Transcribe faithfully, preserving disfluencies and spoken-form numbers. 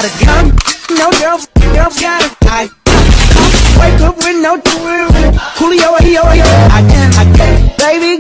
got a gun, no girl, girls got a I wake up with no tour. Julio, yo, yo, I can, I can, baby.